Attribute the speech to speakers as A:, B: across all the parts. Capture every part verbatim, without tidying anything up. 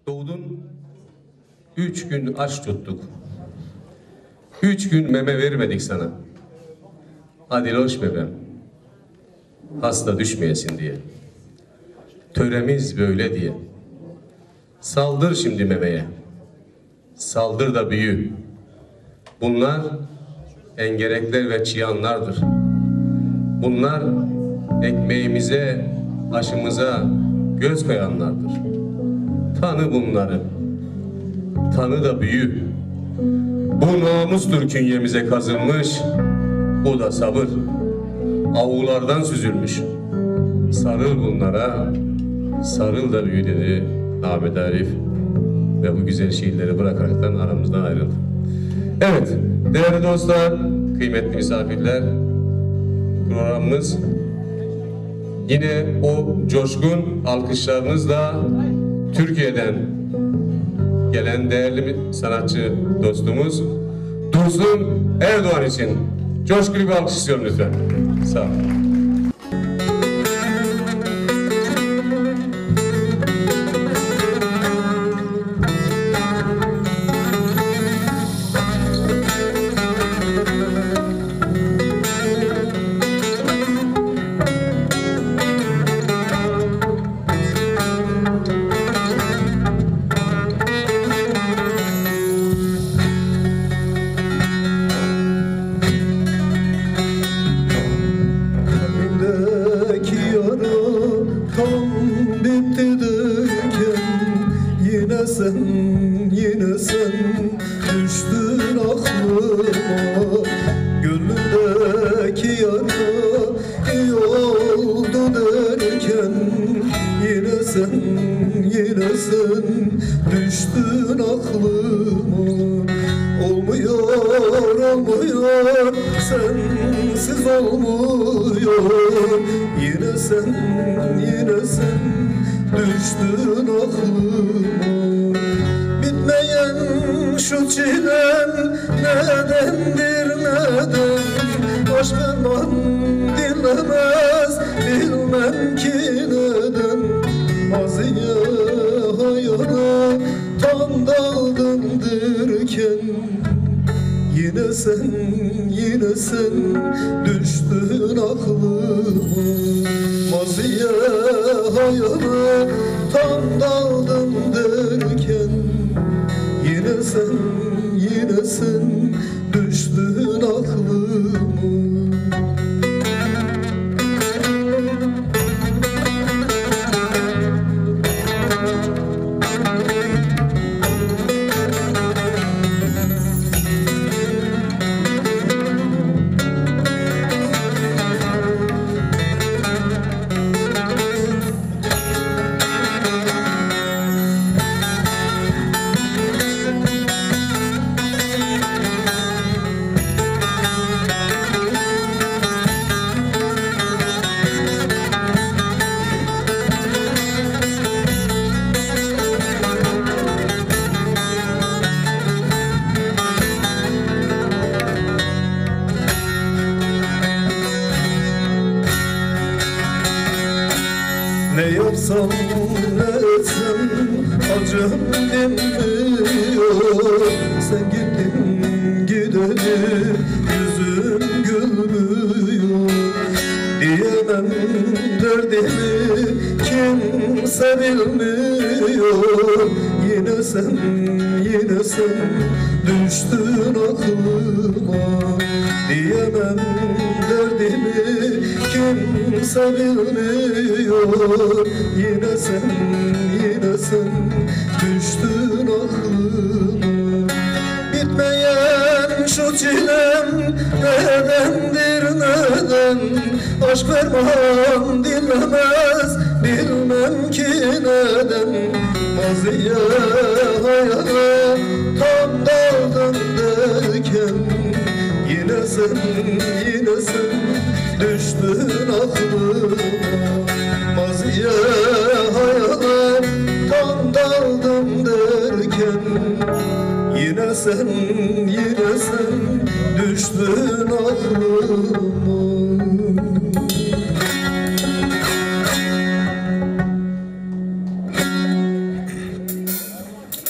A: Doğdun, üç gün aç tuttuk. Üç gün meme vermedik sana. Hadi loş bebem, hasta düşmeyesin diye. Töremiz böyle diye. Saldır şimdi memeye. Saldır da büyü. Bunlar engerekler ve çıyanlardır. Bunlar ekmeğimize, aşımıza göz koyanlardır. Tanı bunları. Tanı da büyü. Bu namustur künyemize kazınmış. Bu da sabır. Avulardan süzülmüş. Sarıl bunlara, sarıl da büyü dedi Ahmet Arif. Ve bu güzel şiirleri bırakaraktan aramızdan ayrıldı. Evet, değerli dostlar, kıymetli misafirler, programımız yine o coşkun alkışlarınızla Türkiye'den gelen değerli sanatçı dostumuz Dursun Erdoğan için coşkulu bir alkış istiyorum lütfen. Sağ olun.
B: Yine sen düştün aklıma, gönlümdeki yara iyi oldu derken, yine sen, yine sen düştün aklıma. Olmuyor, olmuyor, sensiz olmuyor. Yine sen, yine sen düştün aklıma. Bitmeyen şu çilem nedendir neden? Baş ferman dinlemez, bilmem ki neden. Maziye hayana tam daldım derken, yine sen, yine sen düştün aklıma. Maziye hayana tam daldım derken, yine sen, yine sen düştün aklıma. Ne yapsam ne etsem acım dinmiyor. Sen gittin gideli yüzüm gülmüyor. Diyemem derdimi kimse bilmiyor. Yine sen, yine sen düştün aklıma. Diyemem derdimi kimse bilmiyor. Yine sen, yine sen düştün aklıma. Bitmeyen şu çilem nedendir neden? Aşk ferman dinlemez, bilmem ki neden. Maziye hayana tam daldım derken, yine sen, yine sen düştün aklıma. Maziye hayana tam daldım derken, yine sen, yine sen düştün aklıma.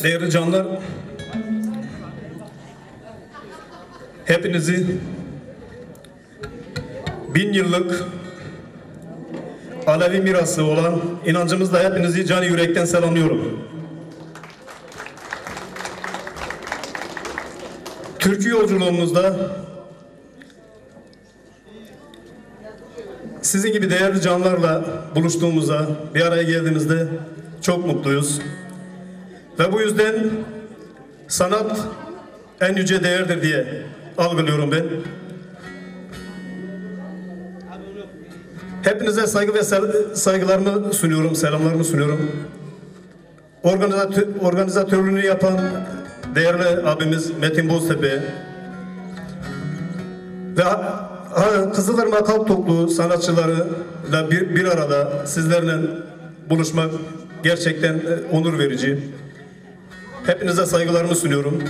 B: değerli canlar, hepinizi bin yıllık Alevi mirası olan inancımızla hepinizi canı yürekten selamlıyorum. Türkü yolculuğumuzda sizin gibi değerli canlarla buluştuğumuza, bir araya geldiğimizde çok mutluyuz. Ve bu yüzden sanat en yüce değerdir diye algılıyorum ben. Hepinize saygı ve saygılarımı sunuyorum, selamlarımı sunuyorum. Organizatör, organizatörlüğünü yapan değerli abimiz Metin Boztepe ve Kızılırmak Halk Topluluğu sanatçılarıyla bir, bir arada sizlerle buluşmak gerçekten onur verici. Hepinize saygılarımı sunuyorum.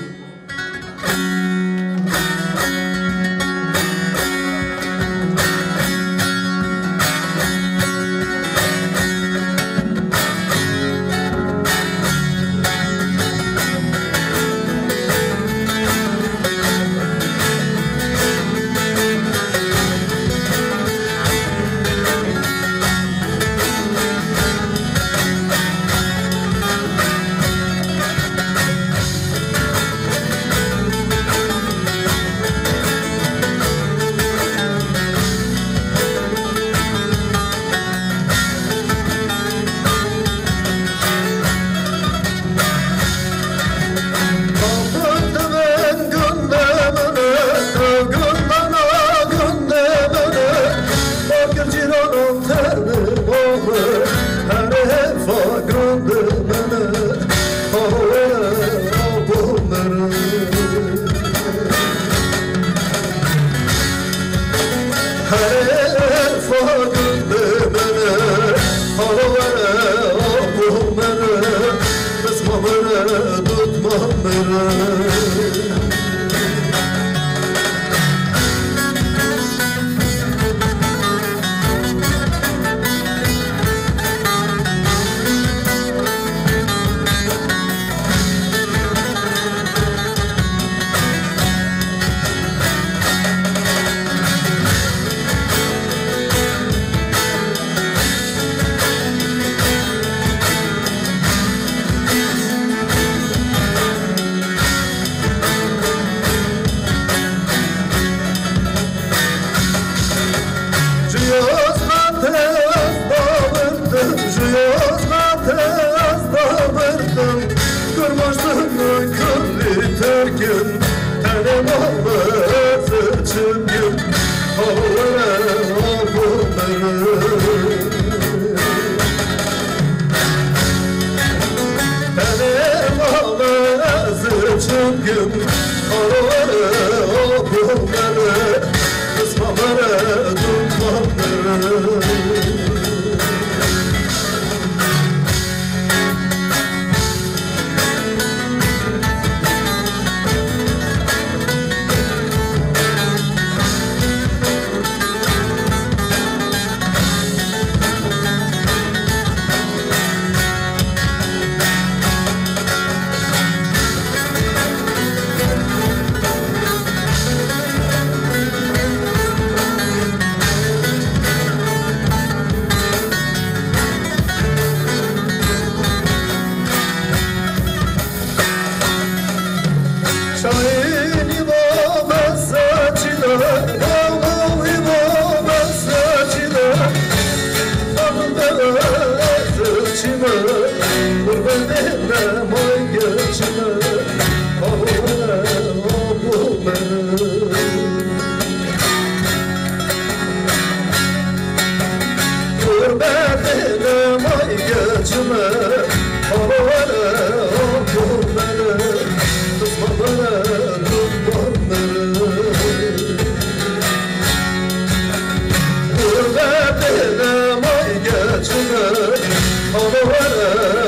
C: Onu